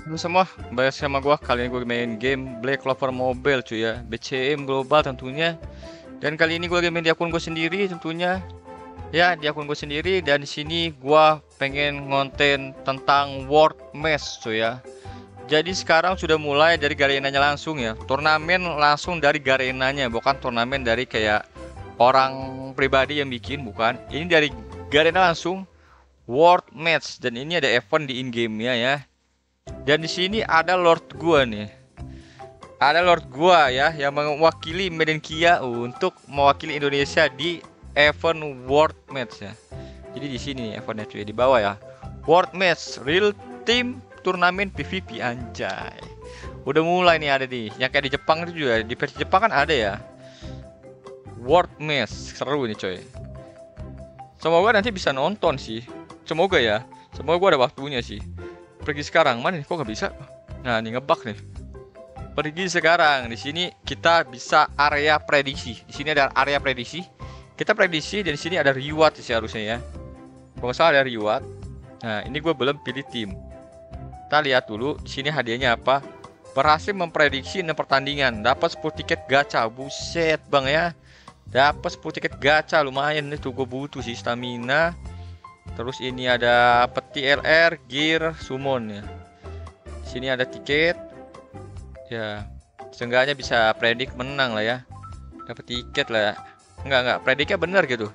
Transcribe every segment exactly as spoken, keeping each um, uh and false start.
Halo semua, kembali sama gua. Kali ini gue main game Black Clover Mobile cuy ya, B C M Global tentunya. Dan kali ini gue lagi main di akun gue sendiri tentunya. Ya, di akun gue sendiri, dan di sini gua pengen ngonten tentang World Match cuy ya. Jadi sekarang sudah mulai dari garenanya langsung ya. Turnamen langsung dari garenanya, bukan turnamen dari kayak orang pribadi yang bikin, bukan. Ini dari garena langsung World Match, dan ini ada event di in-game-nya ya. Dan di sini ada Lord gua nih. Ada Lord gua ya yang mewakili Medan Kia untuk mewakili Indonesia di event World Match ya. Jadi di sini nih eventnya cuy, di bawah ya. World Match Real Team Turnamen P V P, anjay. Udah mulai nih ada nih. Yang kayak di Jepang itu juga, di versi Jepang kan ada ya. World Match seru nih coy. Semoga nanti bisa nonton sih. Semoga ya. Semoga gua ada waktunya sih. Pergi sekarang, mana nih? Kok nggak bisa? Nah, ini ngebug nih. Pergi sekarang. Di sini kita bisa area prediksi. Di sini ada area prediksi. Kita prediksi, dan di sini ada reward sih harusnya ya. Kalau nggak salah ada reward. Nah, ini gue belum pilih tim. Kita lihat dulu. Di sini hadiahnya apa? Berhasil memprediksi enam pertandingan. Dapat sepuluh tiket gacha. Buset bang ya. Dapat sepuluh tiket gacha, lumayan nih tuh. Gue butuh sih stamina. Terus ini ada peti L R, gear, summon ya. Sini ada tiket. Ya, seenggaknya bisa predik menang lah ya. Dapat tiket lah ya. Enggak enggak, prediknya bener gitu.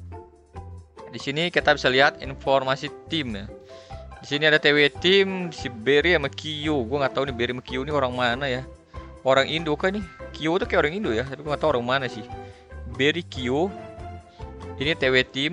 Di sini kita bisa lihat informasi tim ya. Di sini ada T W tim, si Berry sama Kyo. Gue nggak tahu nih Berry sama Kyo ini orang mana ya. Orang Indo kan nih. Kyo tuh kayak orang Indo ya, tapi gue nggak tahu orang mana sih. Berry, Kyo. Ini T W tim.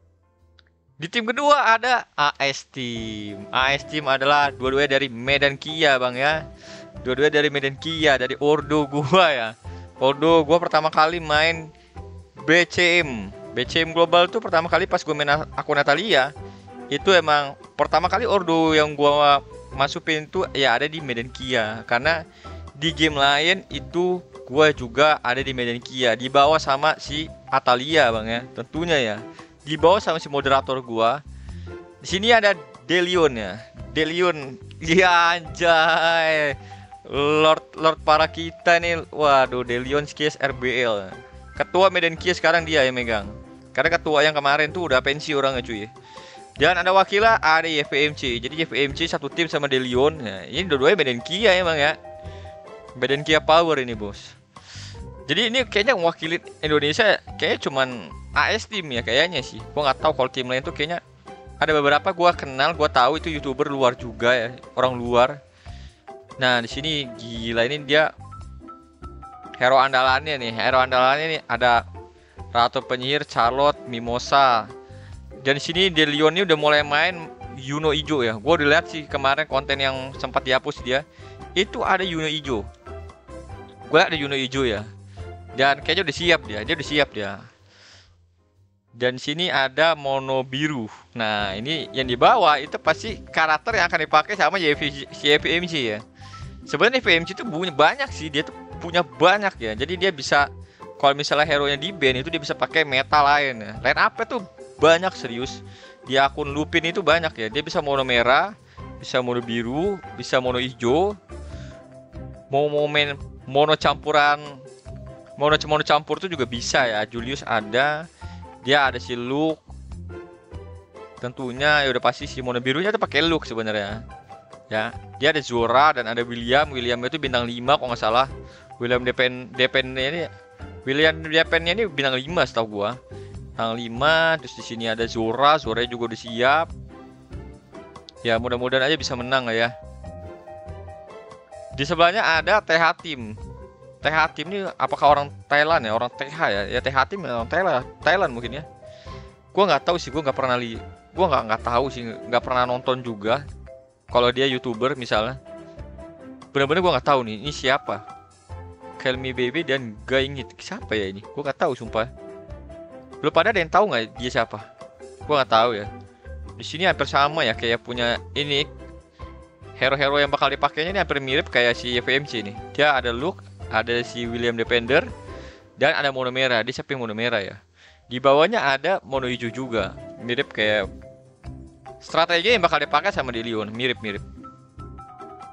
Di tim kedua ada A S Team. A S Team adalah dua-duanya dari Medan Kia bang ya. Dua-duanya dari Medan Kia, dari Ordo gua ya. Ordo gua pertama kali main B C M. B C M Global tuh pertama kali pas gua main akun Natalia. Itu emang pertama kali Ordo yang gua masukin tuh ya ada di Medan Kia. Karena di game lain itu gua juga ada di Medan Kia. Di bawah sama si Atalia bang ya. Tentunya ya. Di bawah sama si moderator gua. Di sini ada Delion ya. Delion, ya anjay. Lord Lord para kita nih. Waduh, Delion Skis R B L. Ketua Medan Kia sekarang dia yang megang. Karena ketua yang kemarin tuh udah pensi orangnya cuy. Dan ada wakilnya ada Y F M C. Jadi Y F M C satu tim sama Delion. Nah, ini dua-duanya Medan Kia emang ya. Medan Kia Power ini bos. Jadi ini kayaknya mewakili Indonesia kayaknya cuman A S Team ya kayaknya sih. Gua nggak tahu kalau tim lain tuh kayaknya ada beberapa gua kenal, gua tahu itu YouTuber luar juga ya, orang luar. Nah, di sini gila ini dia hero andalannya nih. Hero andalannya nih ada Ratu Penyihir, Charlotte, Mimosa. Dan di sini Delion ini udah mulai main Yuno Ijo ya. Gua udah lihat sih kemarin konten yang sempat dihapus dia. Itu ada Yuno Ijo. Gua ada Yuno Ijo ya. Dan kayaknya udah siap dia, dia udah siap dia. Dan sini ada Mono Biru. Nah, ini yang di bawah itu pasti karakter yang akan dipakai sama Y F M C ya. Sebenarnya Y F M C itu punya banyak sih, dia tuh punya banyak ya. Jadi dia bisa kalau misalnya hero-nya di ban itu dia bisa pakai meta lain ya. Lain apa tuh banyak serius. Di akun Lupin itu banyak ya. Dia bisa mono merah, bisa mono biru, bisa mono hijau. Mau momen mono campuran mono mono campur tuh juga bisa ya. Julius ada. Dia ada si Luke. Tentunya ya udah pasti si mono birunya tuh pakai Luke sebenarnya. Ya, dia ada Zora dan ada William. William itu bintang lima kok nggak salah. William Depen Depennya ini William Depennya ini bintang lima setahu gua. Bintang lima, terus di sini ada Zora. Zora juga udah siap. Ya, mudah-mudahan aja bisa menang lah ya. Di sebelahnya ada T H Team. T H Team ini apakah orang Thailand ya, orang T H ya? Ya T H Team ya, orang Thailand, Thailand mungkin ya. Gua nggak tahu sih, gua nggak pernah li, gua nggak nggak tahu sih, nggak pernah nonton juga. Kalau dia YouTuber misalnya, benar-benar gua nggak tahu nih, ini siapa? Kelmi Baby dan Gaingit, siapa ya ini? Gua nggak tahu sumpah. Belum pada ada yang tahu nggak dia siapa? Gua nggak tahu ya. Di sini hampir sama ya, kayak punya ini hero-hero yang bakal dipakainya ini hampir mirip kayak si Y F M C nih. Dia ada Luke, ada si William Defender, dan ada mono merah. Dia siapa yang mono merah ya? Di bawahnya ada mono hijau juga. Mirip kayak strategi yang bakal dipakai sama Delion. Mirip-mirip.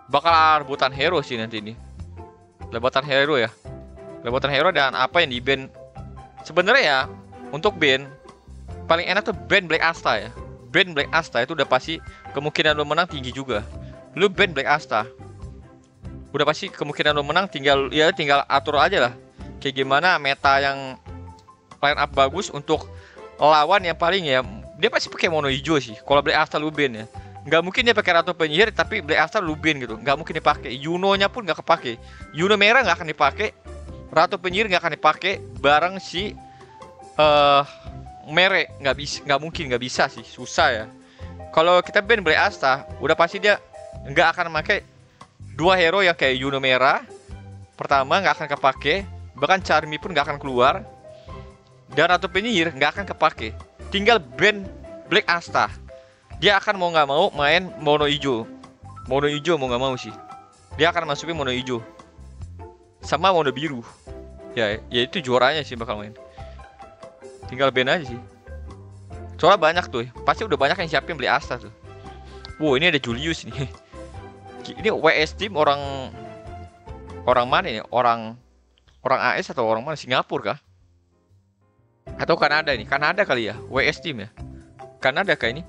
bakal rebutan hero sih nanti ini. Rebutan hero ya. Rebutan hero dan apa yang di ban. Sebenarnya ya, untuk ban paling enak tuh ban Black Asta ya. Ban Black Asta itu udah pasti kemungkinan lo menang tinggi juga. Lu ban Black Asta, udah pasti kemungkinan lo menang tinggal ya tinggal atur aja lah. Kayak gimana meta yang line up bagus untuk lawan yang paling ya. Dia pasti pakai mono hijau sih. Kalau Black Asta lu ban ya. Nggak mungkin dia pakai Ratu Penyihir tapi Black Asta lu ban gitu. Nggak mungkin dipakai. Yuno-nya pun nggak kepake. Yuno merah nggak akan dipakai. Ratu Penyihir nggak akan dipakai bareng si uh, Mere. Nggak bisa, nggak mungkin, nggak bisa sih. Susah ya. Kalau kita ban Black Asta, udah pasti dia nggak akan pakai dua hero yang kayak Yuno merah. Pertama nggak akan kepake. Bahkan Charmy pun nggak akan keluar. Dan Ratu Penyihir nggak akan kepake. Tinggal ban Black Asta. Dia akan mau nggak mau main mono hijau. Mono hijau mau nggak mau sih. Dia akan masukin mono hijau. Sama mono biru. Ya, ya itu juaranya sih bakal main. Tinggal ban aja sih. Soalnya banyak tuh. Pasti udah banyak yang siapin Black Asta tuh. Wow, ini ada Julius nih. Ini W S team orang orang mana ini? Orang orang A S atau orang mana? Singapura kah? Atau Kanada ini? Kanada kali ya? W S team ya? Kanada kayak ini.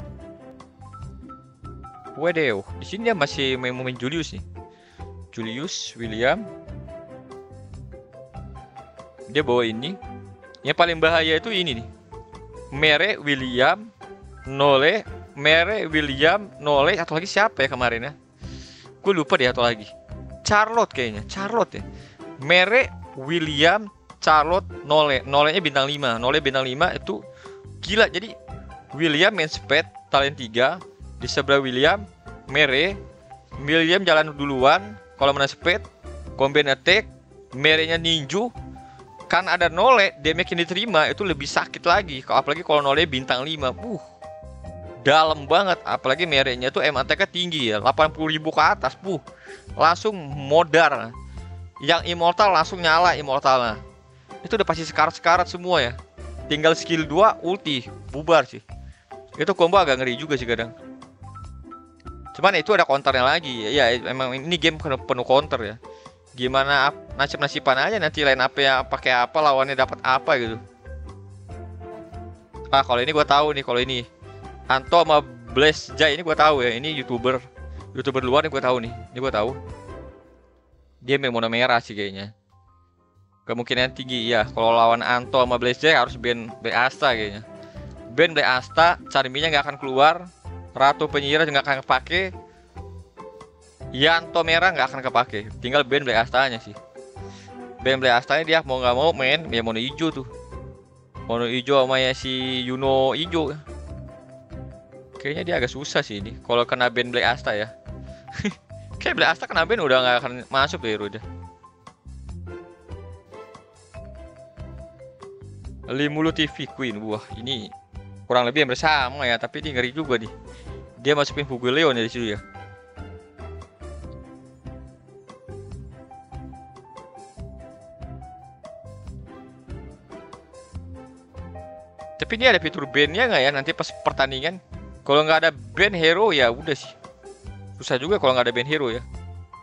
Waduh, di sini dia masih main main Julius nih. Julius, William. Dia bawa ini. Yang paling bahaya itu ini nih. Mere, William, Nole, Mere, William, Nole, atau lagi siapa ya kemarin ya? Gue lupa deh atau lagi. Charlotte kayaknya, Charlotte ya. Mere, William, Charlotte, Nole. Nolenya bintang lima. Nole bintang lima itu gila. Jadi William main speed, talent tiga. Di sebelah William, Mere. William jalan duluan. Kalau menang speed, combine attack. Merenya ninju. Kan ada Nole, damage yang diterima itu lebih sakit lagi. Apalagi kalau Nole bintang lima. Uh, dalam banget. Apalagi Merenya tuh M A T-nya tinggi ya. delapan puluh ribu ke atas. Buh, langsung modar. Yang immortal langsung nyala immortalnya. Itu udah pasti sekarat-sekarat semua ya. Tinggal skill dua, ulti. Bubar sih. Itu combo agak ngeri juga sih kadang. Cuman itu ada counternya lagi. Ya emang ini game penuh counter ya. Gimana nasib-nasiban aja nanti line up ya pakai apa lawannya dapat apa gitu. Ah, kalau ini gua tahu nih, kalau ini Anto sama Blaze Jai ini gua tahu ya. Ini YouTuber YouTuber luar nih gua tahu nih. Ini gua tahu. Dia main mono merah sih kayaknya. Kemungkinan tinggi ya. Kalau lawan Anto sama Blaze Jai harus ban Black Asta kayaknya. Ban Black Asta, Charmy-nya nggak akan keluar. Ratu Penyihir nggak akan kepake. Yanto merah nggak akan kepake. Tinggal ban Black Asta-nya sih. Ban Black Asta-nya dia mau nggak mau main ya mono hijau tuh. Mono hijau sama ya si Yuno hijau. Kayaknya dia agak susah sih ini. Kalau kena ban Black Asta ya. Kayak Black Asta kena ban udah nggak akan masuk ya udah. Limulu T V Queen. Wah, ini kurang lebih yang bersama ya, tapi ini ngeri juga nih. Dia masukin Hugo Leon ya di situ ya. Tapi ini ada fitur ban-nya nggak ya nanti pas pertandingan? Kalau nggak ada ban hero ya udah sih. Susah juga kalau nggak ada ban hero ya.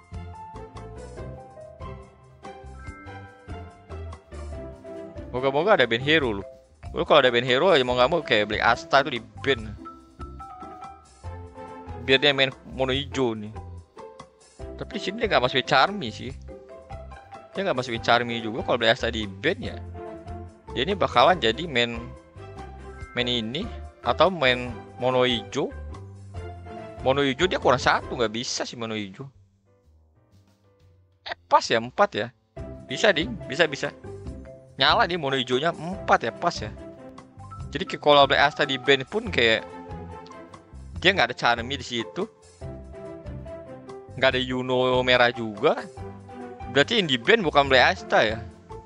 Moga-moga ada ban hero loh. Lu kalau ada ban hero aja mau nggak mau kayak Black Asta itu di ban. Biar dia main mono hijau nih. Tapi di sini dia nggak masukin Charmy sih. Dia nggak masukin Charmy juga kalau Black Asta di ban ya. Dia ini bakalan jadi main main ini atau main mono hijau. Mono hijau dia kurang satu, nggak bisa sih mono hijau. Eh pas ya empat ya. Bisa ding, bisa bisa. Nyala nih mono hijaunya empat ya pas ya. Jadi kalau Black Asta di ban pun kayak dia nggak ada Charmy di situ, nggak ada Yuno merah juga. Berarti yang di ban bukan Black Asta ya.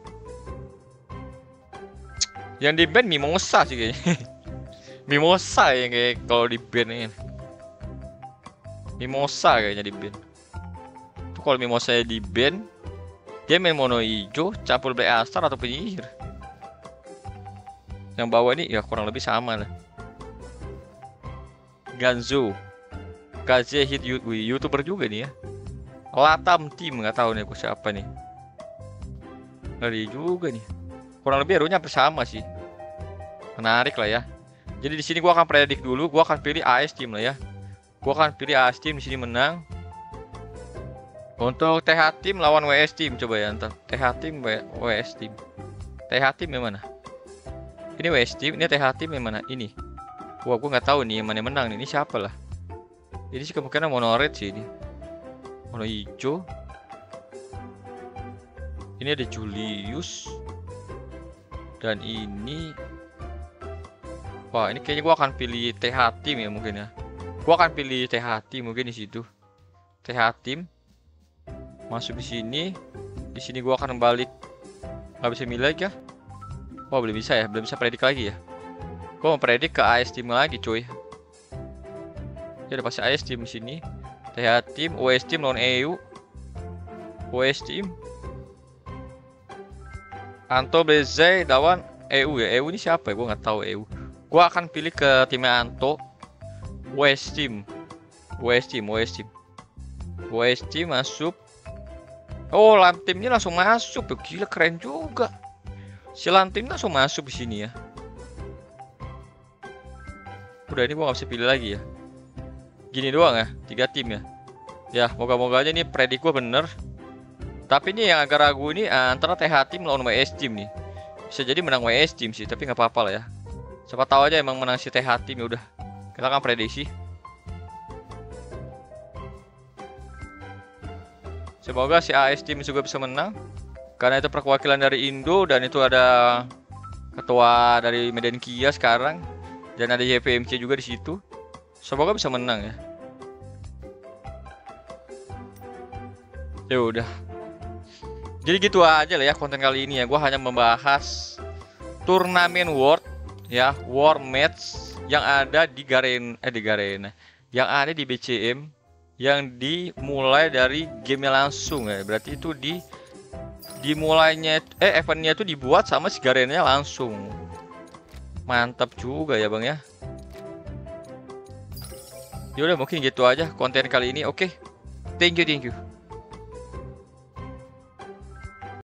Yang di ban Mimosa sih kayaknya. Mimosa ya kayak kalau di ban ini. Mimosa kayaknya di ban. Tuh kalau Mimosa di ban, dia main mono hijau campur Black Asta atau Penyihir. Yang bawah ini ya kurang lebih sama lah. Ganzo. K Z Hit You- wih, YouTuber juga nih ya. Latam Team, nggak tahu nih aku siapa nih. Ngeri juga nih. Kurang lebih hero-nya hampir sama sih. Menarik lah ya. Jadi di sini gua akan predik dulu, gua akan pilih A S Team lah ya. Gua akan pilih A S Team di sini menang. Untuk T H Team lawan W S Team coba ya ntar. T H Team W S Team. T H Team yang mana? Ini W S Team, ini T H Team yang mana? Ini. Wah, gua nggak tahu nih yang mana yang menang nih. Ini siapa lah? Ini sih kemungkinan mono red sih ini. Mono hijau. Ini ada Julius. Dan ini, wah ini kayaknya gua akan pilih T H Team ya mungkin ya. Gua akan pilih T H Team mungkin di situ. T H Team masuk di sini. Di sini gua akan balik. Gak bisa milih lagi ya? Wah belum bisa ya, belum bisa predik lagi ya. Gua mau predik ke A S Team lagi coy. Ya udah pasti A S Team di sini. T H Team, W S Team lawan E U. W S Team. Anto Blaze lawan E U ya. E U ini siapa ya? Gua nggak tahu E U. Gua akan pilih ke timnya Anto. W S Team. W S Team, W S Team. W S Team masuk. Oh, Lam Teamnya langsung masuk. Gila keren juga. Si Lam Team langsung masuk di sini ya. Udah ini gua nggak bisa pilih lagi ya. Gini doang ya, tiga tim ya. Ya, moga-moga aja nih predik gua bener. Tapi ini yang agak ragu ini antara T H Team lawan W S Team nih. Bisa jadi menang W S Team sih, tapi nggak apa-apa lah ya. Siapa tahu aja emang menang si T H Team ya udah. Kita akan prediksi. Semoga si A S Team juga bisa menang. Karena itu perwakilan dari Indo dan itu ada ketua dari Medan Kia sekarang dan ada Y P M C juga di situ. Semoga bisa menang ya. Ya udah. Jadi gitu aja lah ya konten kali ini ya. Gua hanya membahas turnamen World ya, War Match yang ada di Garena, eh di Garena, yang ada di B C M, yang dimulai dari gamenya langsung ya. Berarti itu di dimulainya eh eventnya itu dibuat sama si Garena langsung. Mantap juga ya bang ya. Ya udah mungkin gitu aja konten kali ini. Oke, thank you thank you.